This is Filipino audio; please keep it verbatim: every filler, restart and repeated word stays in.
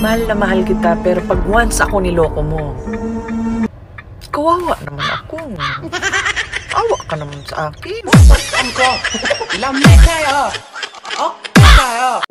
Mahal na mahal kita, pero pag once ako niloko mo, kawawa naman ako. Awa ka naman sa akin. Ang ko, lamig kayo. Okay kayo.